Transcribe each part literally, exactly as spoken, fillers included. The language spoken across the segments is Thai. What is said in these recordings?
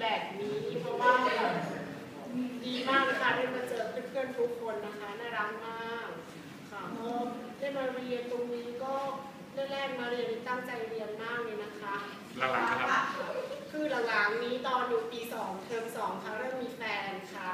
แบบนี้เพราะว่าดีมากเลยค่ะได้มาเจอเพื่อนๆทุกคนนะคะน่ารักมากค่ะก็ได้มาเรียนตรงนี้ก็แรกๆมาเรียนตั้งใจเรียนมากเลยนะคะหลังๆนะครับคือหลังๆนี้ตอนอยู่ปีสองเทอมสองค่ะเริ่มมีแฟนค่ะ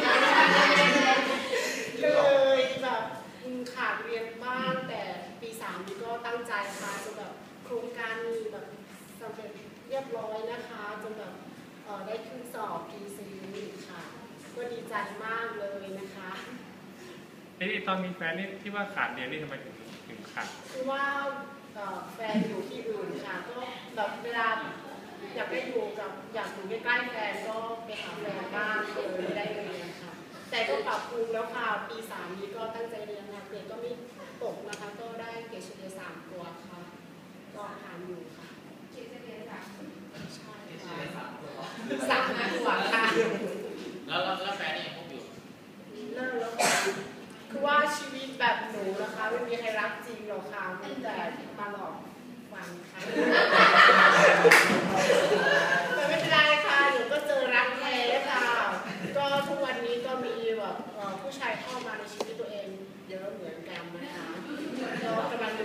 เลยแบบขาดเรียนบ้างแต่ปีสามนี้ก็ตั้งใจค่ะจนแบบโครงการมีแบบสำเร็จเรียบร้อยนะคะจนแบบเอ่อได้ขึ้นสอบ พี ซี ค่ะก็ดีใจมากเลยนะคะไอ้ตอนมีแฟนนี่ที่ว่าขาดเรียนนี่ทำไมถึงถึงขาดคือว่าแฟนอยู่ที่อื่นค่ะก็แบบเวลาอยากได้อยู่กับอยากอยู่ใกล้ๆแฟนก็ไปหาแฟนบ้างเลยไม่ได้เรียนค่ะแต่ก็ปรับปรุงแล้วค่ะปีสามนี้ก็ตั้งใจเรียนค่ะเกรดก็ไม่ตกนะคะก็ได้เกรดเฉลี่ยสามตัวค่ะก็ผ่านอยู่ค่ะเกรดเฉลี่ยสามใช่ค่ะสามตัวค่ะแล้วแล้วแฟนนี่ยังคบอยู่เลิกแล้วค่ะคือว่าชีวิตแบบหนูนะคะไม่มีใครรักจริงหรอกค่ะมีแต่มาหลอกฟังค่ะแต่ไม่เป็นไรค่ะเดี๋ยวก็เจอรักแท้ค่ะก็ทุกวันนี้ก็มีแบบผู้ชายเข้ามาในชีวิตตัวเองเยอะเหมือนกันนะคะก็กำลัง